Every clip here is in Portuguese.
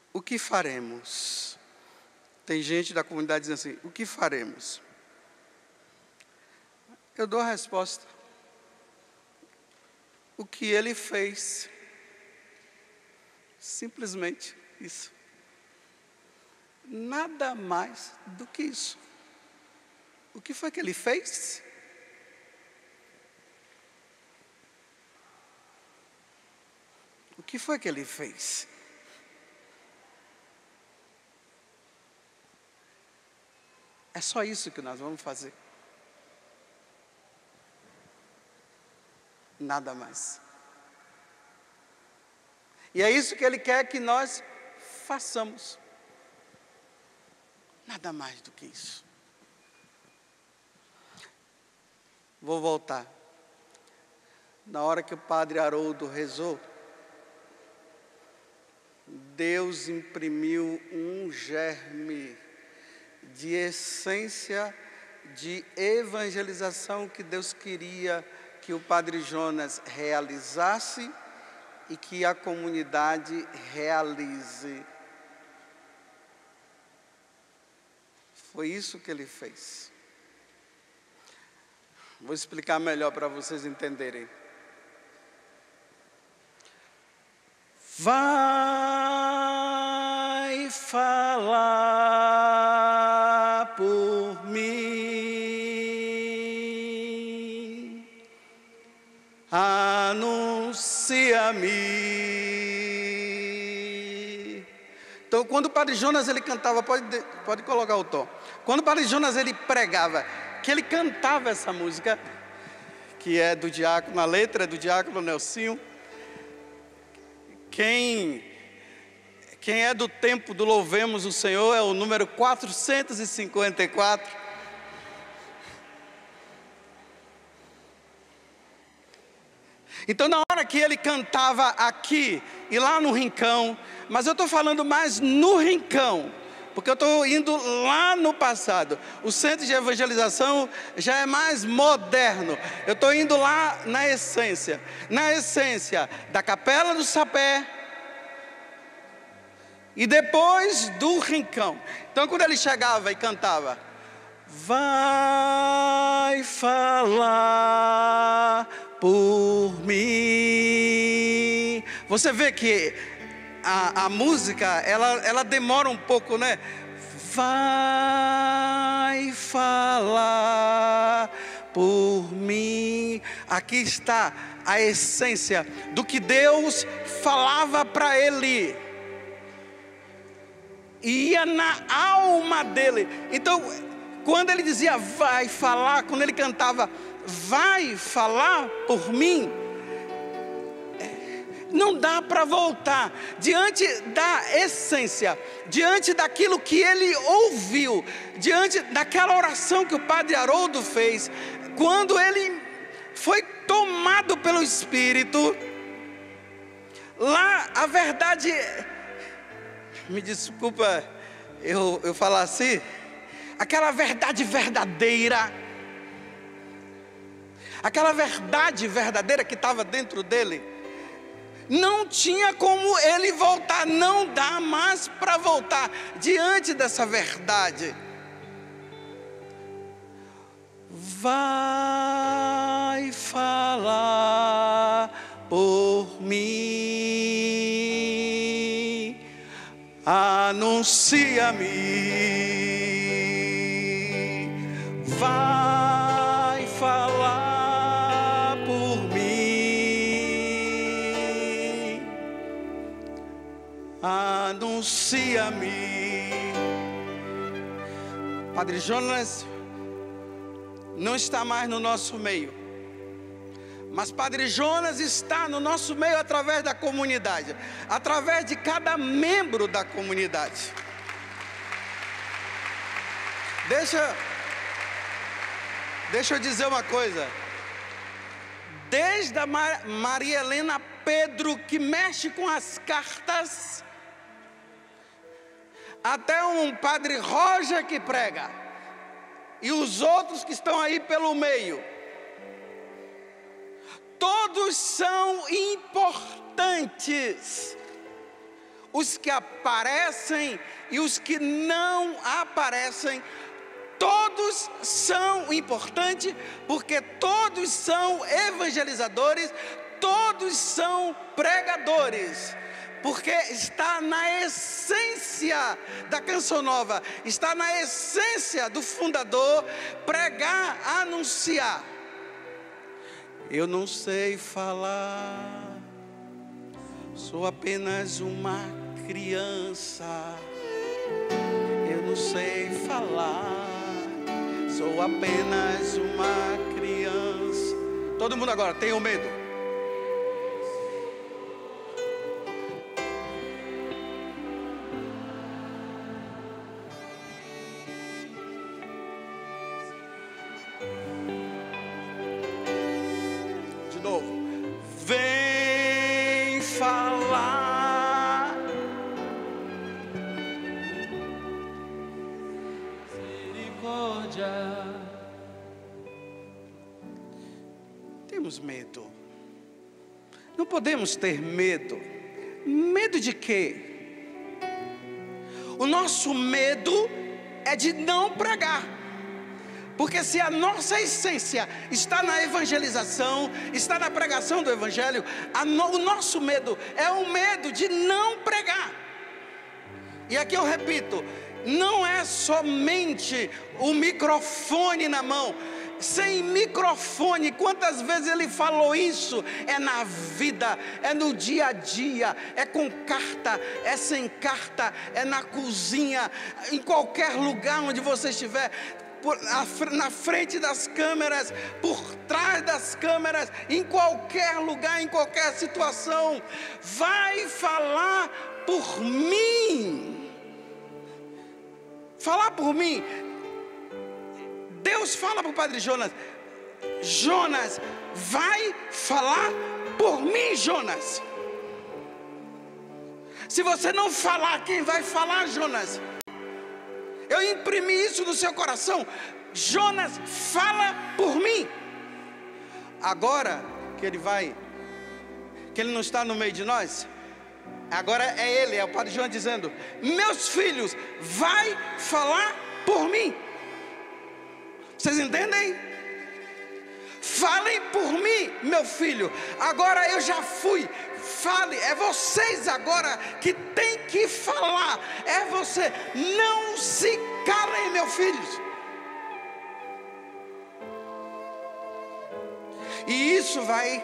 o que faremos? Tem gente da comunidade dizendo assim, o que faremos? Eu dou a resposta. O que ele fez. Simplesmente isso. Nada mais do que isso. O que foi que ele fez? O que foi que ele fez? É só isso que nós vamos fazer. Nada mais. E é isso que ele quer que nós façamos. Nada mais do que isso. Vou voltar. Na hora que o padre Haroldo rezou, Deus imprimiu um germe de essência de evangelização que Deus queria que o padre Jonas realizasse e que a comunidade realize. Foi isso que ele fez. Vou explicar melhor para vocês entenderem. Vai falar por mim, anuncia-me. Então, quando o padre Jonas ele cantava, pode colocar o tom. Quando o padre Jonas ele pregava, que ele cantava essa música, que é do diácono, a letra é do diácono Nelsinho. Quem é do tempo do Louvemos o Senhor é o número 454. Então, na hora que ele cantava aqui e lá no Rincão, mas eu estou falando mais no Rincão, porque eu estou indo lá no passado. O centro de evangelização já é mais moderno. Eu estou indo lá na essência da Capela do Sapé e depois do Rincão. Então, quando ele chegava e cantava, vai falar por mim. Você vê que a música, ela demora um pouco, né? Vai falar por mim. Aqui está a essência do que Deus falava para ele. Ia na alma dele. Então, quando ele dizia vai falar, quando ele cantava vai falar por mim, não dá para voltar diante da essência, diante daquilo que ele ouviu, diante daquela oração que o padre Haroldo fez, quando ele foi tomado pelo Espírito. Lá a verdade, me desculpa eu falar assim, aquela verdade verdadeira, aquela verdade verdadeira que estava dentro dele, não tinha como ele voltar, não dá mais para voltar diante dessa verdade. Vai falar por mim, anuncia-me, vai falar por mim, anuncia-me. Padre Jonas não está mais no nosso meio, mas Padre Jonas está no nosso meio através da comunidade, através de cada membro da comunidade. Deixa eu dizer uma coisa. Desde a Maria Helena Pedro, que mexe com as cartas, até um Padre Roger que prega, e os outros que estão aí pelo meio, todos são importantes. os que aparecem e os que não aparecem, todos são importantes, porque todos são evangelizadores, todos são pregadores, porque está na essência da Canção Nova, está na essência do fundador, pregar, anunciar. Eu não sei falar, sou apenas uma criança. Eu não sei falar, sou apenas uma criança. Todo mundo agora, tenham medo. De novo. Vem falar. Misericórdia. Temos medo. Não podemos ter medo. Medo de quê? O nosso medo é de não pregar. Porque se a nossa essência está na evangelização, está na pregação do evangelho, o nosso medo é o medo de não pregar. E aqui eu repito, não é somente o microfone na mão. Sem microfone, quantas vezes ele falou isso? É na vida, é no dia a dia, é com carta, é sem carta, é na cozinha, em qualquer lugar onde você estiver, na frente das câmeras, por trás das câmeras, em qualquer lugar, em qualquer situação. Vai falar por mim. Falar por mim. Deus fala para o Padre Jonas: Jonas, vai falar por mim, Jonas. Se você não falar, quem vai falar, Jonas? Eu imprimi isso no seu coração. Jonas, fala por mim. Agora que ele não está no meio de nós, agora é o Padre Jonas dizendo: meus filhos, vai falar por mim. Vocês entendem? Falem por mim, meu filho. Agora eu já fui. Fale, é vocês agora que tem que falar. É você. Não se calem, meus filhos. E isso vai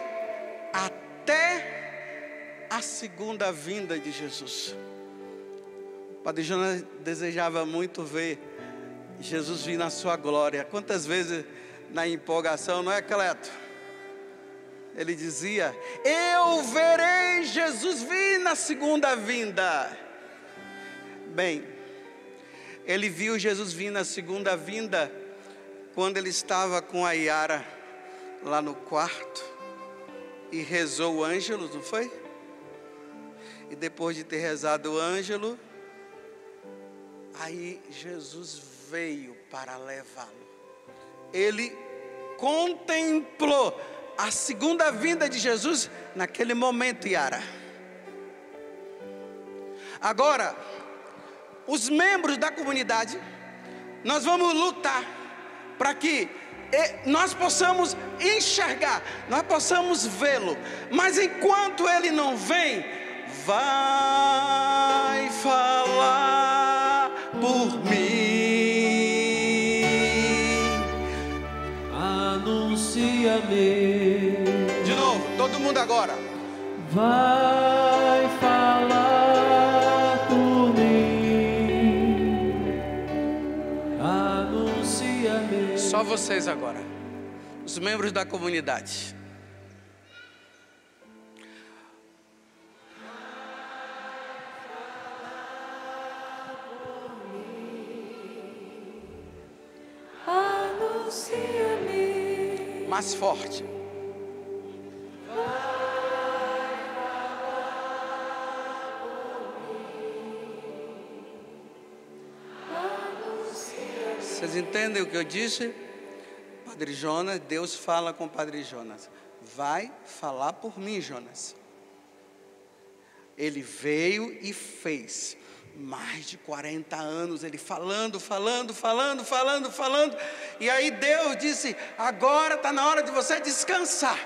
até a segunda vinda de Jesus. O Padre Jonas desejava muito ver Jesus vir na sua glória. Quantas vezes na empolgação, não é, Cleto? Ele dizia: eu verei Jesus vir na segunda vinda. Bem, ele viu Jesus vir na segunda vinda quando ele estava com a Yara lá no quarto e rezou o ângelo, não foi? E depois de ter rezado o ângelo, aí Jesus veio para levá-lo. Ele contemplou a segunda vinda de Jesus naquele momento, Yara. Agora, os membros da comunidade, nós vamos lutar para que nós possamos enxergar, nós possamos vê-lo. Mas enquanto ele não vem, vai falar por mim. Anuncia-me. De novo, todo mundo agora. Vai falar por mim. Anuncia-me. Só vocês agora, os membros da comunidade. Anuncia-me. Mais forte. Vocês entendem o que eu disse? Padre Jonas, Deus fala com o Padre Jonas: vai falar por mim, Jonas. Ele veio e fez. Mais de 40 anos, ele falando. E aí Deus disse: agora está na hora de você descansar.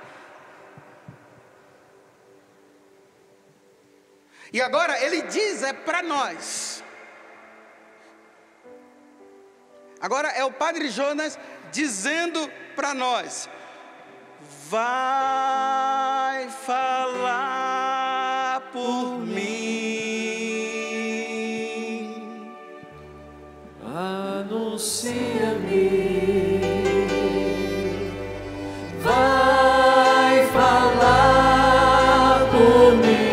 E agora ele diz, é para nós. Agora é o Padre Jonas dizendo para nós: vai falar por mim, anuncia-me, vai falar por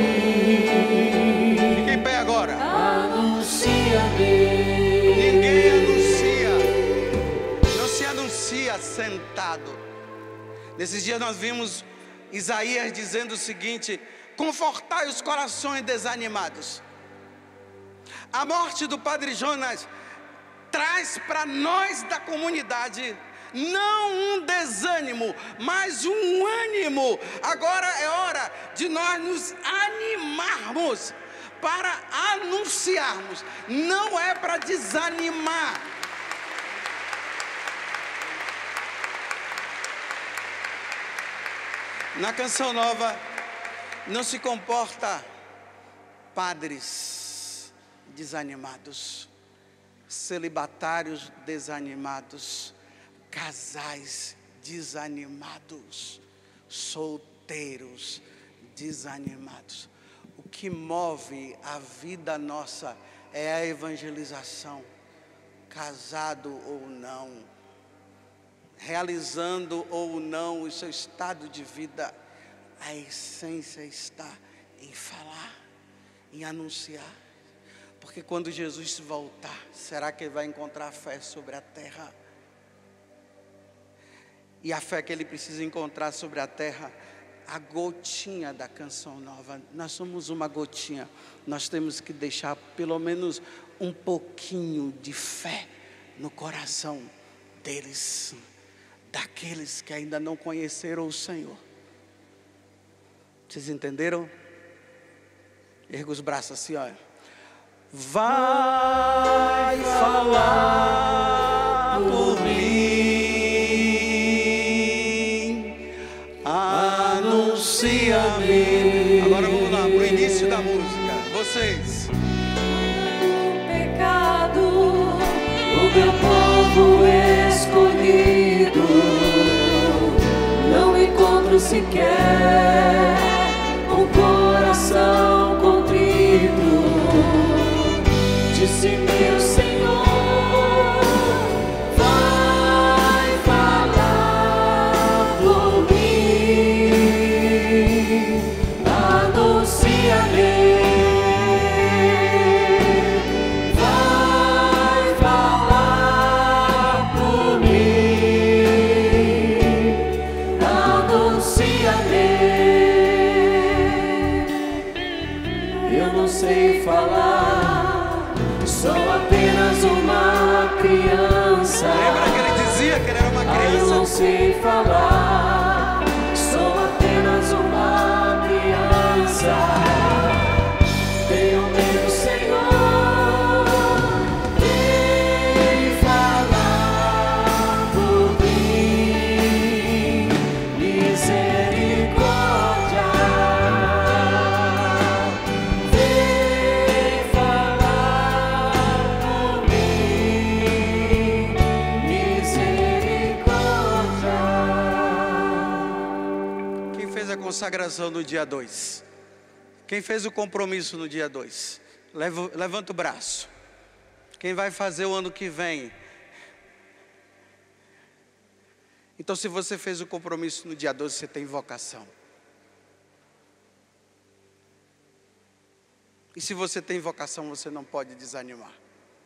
mim. Fique em pé agora. Anuncia-me. Ninguém anuncia, não se anuncia sentado. Nesses dias nós vimos Isaías dizendo o seguinte: confortai os corações desanimados. A morte do Padre Jonas traz para nós da comunidade não um desânimo, mas um ânimo. Agora é hora de nós nos animarmos para anunciarmos, não é para desanimar. Na Canção Nova não se comporta padres desanimados, celibatários desanimados, casais desanimados, solteiros desanimados. O que move a vida nossa é a evangelização, casado ou não, realizando ou não o seu estado de vida. A essência está em falar, em anunciar. Porque quando Jesus voltar, será que ele vai encontrar fé sobre a terra? E a fé que ele precisa encontrar sobre a terra, a gotinha da Canção Nova. Nós somos uma gotinha. Nós temos que deixar pelo menos um pouquinho de fé no coração deles, daqueles que ainda não conheceram o Senhor. Vocês entenderam? Erga os braços assim, olha. Vai falar por mim, anuncia-me. Agora vamos lá, para o início da música. Vocês. O pecado, o meu povo escolhido, não encontro sequer um coração contrito. Disse-me o Senhor, vai falar por mim, anuncia-me, vai falar por mim, anuncia-me. Eu não sei falar, sou apenas uma criança. Lembra que ele dizia que ele era uma Eu não criança? sei falar, sou apenas uma criança. Tenho medo, Senhor, vem falar por mim, misericórdia. Vem falar por mim, misericórdia. Quem fez a consagração no dia 2? Quem fez o compromisso no dia 2? Levanta o braço. Quem vai fazer o ano que vem? Então, se você fez o compromisso no dia 12, você tem vocação. E se você tem vocação, você não pode desanimar.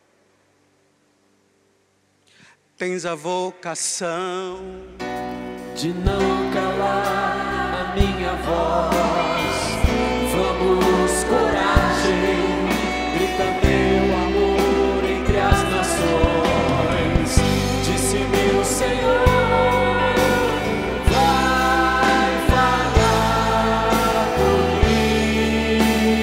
Tens a vocação de não calar a minha voz. Vamos, coragem, grita meu amor entre as nações. Disse-me o Senhor, vai falar por mim,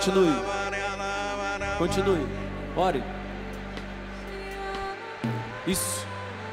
Continue. Continue. Ore. Isso.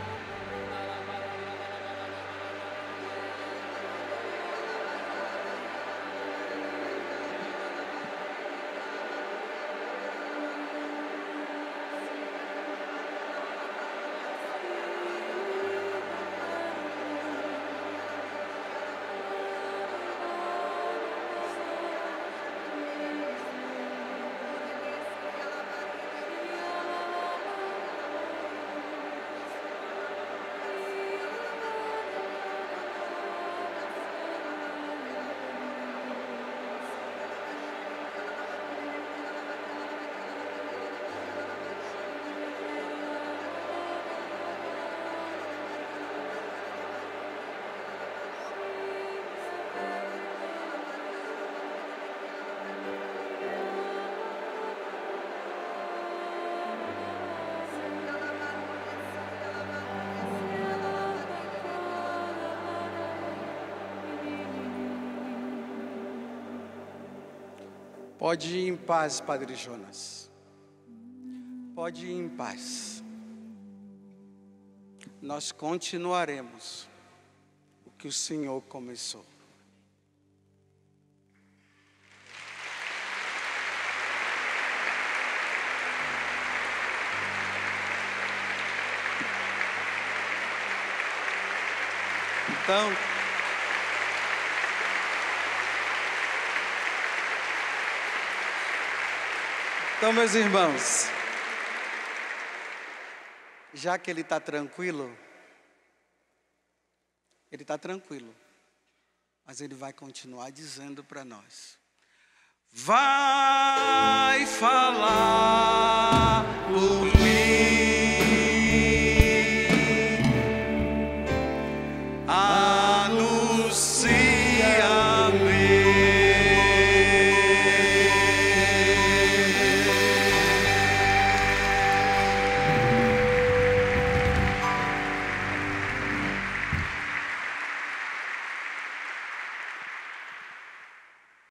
Pode ir em paz, Padre Jonas. Pode ir em paz. Nós continuaremos o que o Senhor começou. Então, meus irmãos, já que ele está tranquilo, mas ele vai continuar dizendo para nós: vai falar